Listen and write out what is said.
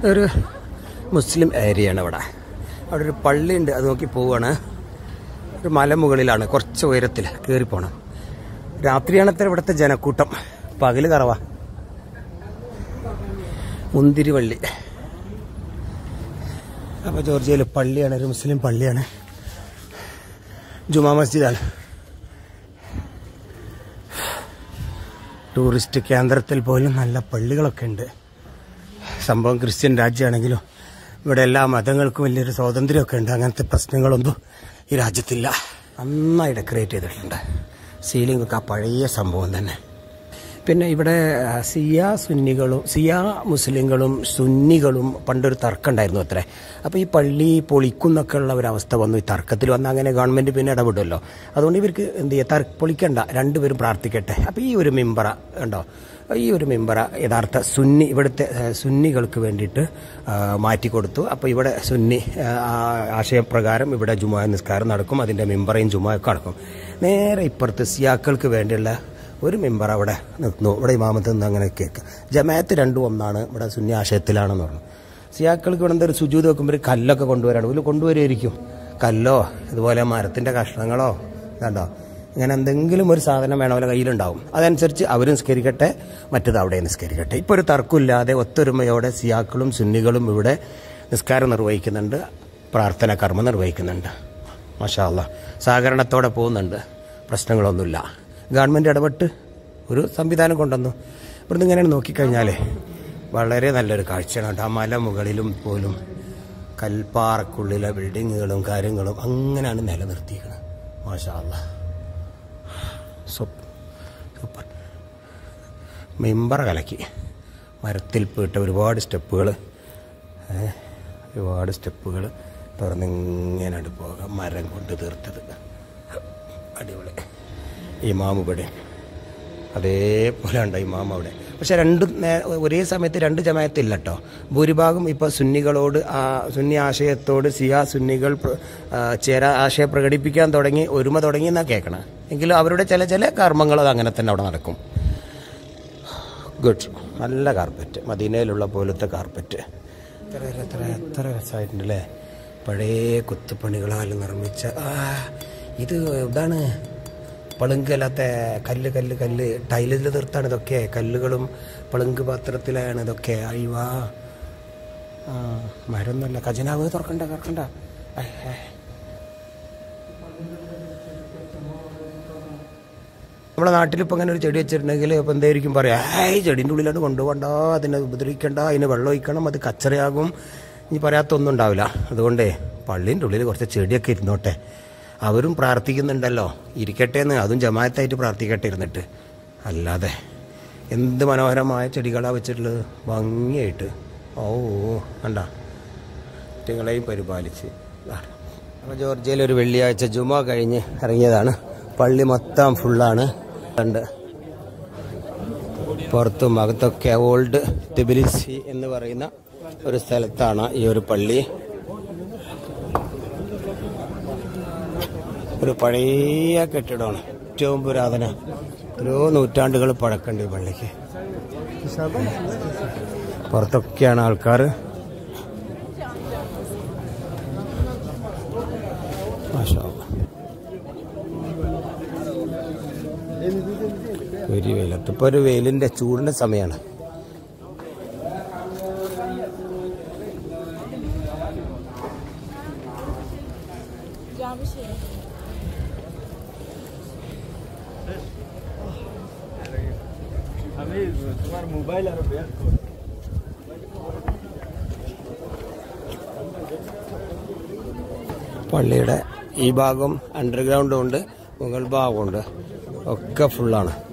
ഒരു മുസ്ലിം ഏരിയയാണ് ഇവിടെ. അവിടെ ഒരു പള്ളിയുണ്ട്, അത് നോക്കി പോവുകയാണ്. ഒരു മലമുകളിലാണ്, കുറച്ച് ഉയരത്തിൽ കയറിപ്പോണം. രാത്രിയാണത്ര ഇവിടുത്തെ ജനക്കൂട്ടം, പകല് കുറവാ. മുന്തിരിവള്ളി. അപ്പോൾ ജോർജിയയിൽ പള്ളിയാണ്, ഒരു മുസ്ലിം പള്ളിയാണ്, ജുമാ മസ്ജിദാണ്. ടൂറിസ്റ്റ് കേന്ദ്രത്തിൽ പോലും നല്ല പള്ളികളൊക്കെ ഉണ്ട്. സംഭവം ക്രിസ്ത്യൻ രാജ്യമാണെങ്കിലും ഇവിടെ എല്ലാ മതങ്ങൾക്കും വലിയൊരു സ്വാതന്ത്ര്യമൊക്കെ ഉണ്ട്. അങ്ങനത്തെ പ്രശ്നങ്ങളൊന്നും ഈ രാജ്യത്തില്ല. നന്നായി ഡെക്കറേറ്റ് ചെയ്തിട്ടുണ്ട്. സീലിംഗ് ഒക്കെ ആ പഴയ സംഭവം തന്നെ. പിന്നെ ഇവിടെ സിയ മുസ്ലിങ്ങളും സുന്നികളും പണ്ടൊരു തർക്കം ഉണ്ടായിരുന്നു അത്രേ. അപ്പോൾ ഈ പള്ളി പൊളിക്കുന്നൊക്കെ ഉള്ള ഒരവസ്ഥ വന്നു. ഈ തർക്കത്തിൽ വന്ന് അങ്ങനെ ഗവൺമെൻറ് പിന്നെ ഇടപെടുമല്ലോ. അതുകൊണ്ട് ഇവർക്ക് എന്ത് ചെയ്യുക, പൊളിക്കണ്ട, രണ്ടുപേരും പ്രാർത്ഥിക്കട്ടെ. അപ്പോൾ ഈ ഒരു മിമ്പറ ഉണ്ടോ, ഈ ഒരു മിമ്പറ യഥാർത്ഥ ഇവിടുത്തെ സുന്നികൾക്ക് വേണ്ടിയിട്ട് മാറ്റിക്കൊടുത്തു. അപ്പോൾ ഇവിടെ സുന്നി ആശയപ്രകാരം ഇവിടെ ജുമാ നിസ്കാരം നടക്കും. അതിൻ്റെ മിമ്പറയും ജുമായൊക്കെ നടക്കും. നേരെ ഇപ്പുറത്ത് സിയാക്കൾക്ക് വേണ്ടിയുള്ള ഒരു മെമ്പർ അവിടെ നിൽക്കുന്നു. ഇവിടെ ഇമാമത്ത് നിന്ന് അങ്ങനെ കേൾക്കുക. ജമാഅത്ത് രണ്ടും ഒന്നാണ്, ഇവിടെ സുന്നി ആശയത്തിലാണെന്ന് പറഞ്ഞു. സിയാക്കൾക്ക് ഇവിടെ എന്തൊരു സുജൂദ് വെക്കുമ്പോൾ ഒരു കല്ലൊക്കെ കൊണ്ടുവരാണ്. ഇതിൽ കൊണ്ടുവരുമായിരിക്കും, കല്ലോ ഇതുപോലെ മരത്തിൻ്റെ കഷ്ണങ്ങളോ കണ്ടോ, ഇങ്ങനെ എന്തെങ്കിലും ഒരു സാധനം വേണം അവരുടെ കയ്യിലുണ്ടാവും. അതനുസരിച്ച് അവർ നിസ്കരിക്കട്ടെ, മറ്റത് അവിടെ നിസ്കരിക്കട്ടെ. ഇപ്പോൾ ഒരു തർക്കമില്ലാതെ ഒത്തൊരുമയോടെ സിയാക്കളും സുന്നികളും ഇവിടെ നിസ്കാരം നിർവഹിക്കുന്നുണ്ട്, പ്രാർത്ഥന കർമ്മം നിർവഹിക്കുന്നുണ്ട്. മാഷാ അല്ലാഹ്, സഹകരണത്തോടെ പോകുന്നുണ്ട്, പ്രശ്നങ്ങളൊന്നുമില്ല. ഗവൺമെൻറ് ഇടപെട്ട് ഒരു സംവിധാനം കൊണ്ടുവന്നു. ഇവിടുന്ന് ഇങ്ങനെ നോക്കിക്കഴിഞ്ഞാൽ വളരെ നല്ലൊരു കാഴ്ചയാണ്. ആ മലമുകളിലും പോലും കൽപ്പാറക്കുള്ളിലെ ബിൽഡിങ്ങുകളും കാര്യങ്ങളും അങ്ങനെയാണ് നിലനിർത്തിയിരിക്കുന്നത്. മാഷാ അല്ലാഹ്, സൂപ്പർ. മെമ്പറ കലക്കി, മരത്തിൽ പോയിട്ട് ഒരുപാട് സ്റ്റെപ്പുകൾ തുറന്നിങ്ങനെ പോകാം. മരം കൊണ്ട് തീർത്തത് അടിപൊളി. ഇമാം ഇവിടെ അതേപോലെ ഉണ്ട് ഇമാം അവിടെ. പക്ഷെ ഒരേ സമയത്ത് രണ്ട് ജമാഅത്തില്ല കേട്ടോ. ഭൂരിഭാഗം ഇപ്പോൾ സുന്നികളോട് സുന്നി ആശയത്തോട് സുന്നികൾ ആശയം പ്രകടിപ്പിക്കാൻ തുടങ്ങി, ഒരുമ തുടങ്ങി എന്നാണ് കേൾക്കണം. എങ്കിലും അവരുടെ ചില കർമ്മങ്ങൾ അത് അങ്ങനെ തന്നെ അവിടെ നടക്കും. ഗുഡ്, നല്ല കാർപ്പറ്റ്, മദീനയിലുള്ള പോലത്തെ കാർപ്പറ്റ്. എത്ര രസമായിട്ടുണ്ടല്ലേ, പഴയ കുത്തുപണികളാൽ നിർമ്മിച്ച. ഇത് ഇതാണ് പളുങ്കല്ലാത്ത കല്ല് ടൈലിൽ തീർത്താണ് ഇതൊക്കെ. കല്ലുകളും പളുങ്ക് പാത്രത്തിലാണ് ഇതൊക്കെ. അയ്യോ, മരമൊന്നുമല്ല. ഖജനാവ് തുറക്കണ്ട. നമ്മുടെ നാട്ടിലിപ്പോൾ അങ്ങനെ ഒരു ചെടി വെച്ചിട്ടുണ്ടെങ്കിൽ ഇപ്പോൾ എന്തായിരിക്കും പറയാ, ചെടീൻ്റെ ഉള്ളിലോട്ട് കൊണ്ടുപോകണ്ട, അതിനെ ഉപദ്രവിക്കണ്ട, അതിന് വെള്ളം ഒഴിക്കണം, അത് കച്ചറയാകും, ഇനി പറയാത്തൊന്നും ഉണ്ടാവില്ല. അതുകൊണ്ടേ പള്ളീൻ്റെ ഉള്ളിൽ കുറച്ച് ചെടിയൊക്കെ ഇരുന്നോട്ടെ. അവരും പ്രാർത്ഥിക്കുന്നുണ്ടല്ലോ, ഇരിക്കട്ടെ എന്ന്. അതും ജമാഅത്തായിട്ട് പ്രാർത്ഥിക്കട്ടെ ഇരുന്നിട്ട്. അല്ലാതെ എന്ത് മനോഹരമായ ചെടികളാണ് വെച്ചിട്ടുള്ളത്, ഭംഗിയായിട്ട്. കണ്ട, കുട്ടികളെയും പരിപാലിച്ച്. അപ്പോൾ ജോർജിയയിൽ ഒരു വെള്ളിയാഴ്ച ജുമാ കഴിഞ്ഞ് ഇറങ്ങിയതാണ്. പള്ളി മൊത്തം ഫുള്ളാണ്. കണ്ട് പുറത്തും അകത്തൊക്കെ ഓൾഡ് തിബിലിസി എന്ന് പറയുന്ന ഒരു സ്ഥലത്താണ് ഈ ഒരു പള്ളി. ഒരു പഴയ കെട്ടിടമാണ്, ഏറ്റവും പുരാതന. ഓരോ നൂറ്റാണ്ടുകൾ പഴക്കമുണ്ട് ഈ പള്ളിക്ക്. പുറത്തൊക്കെയാണ് ആൾക്കാർ. ഒരു വെയിലത്ത്, ഇപ്പോൾ ഒരു വെയിലിൻ്റെ ചൂടിൻ്റെ സമയമാണ്. പള്ളിയുടെ ഈ ഭാഗം അണ്ടർഗ്രൗണ്ടും ഉണ്ട്, മുകൾ ഭാഗമുണ്ട്, ഒക്കെ ഫുള്ളാണ്.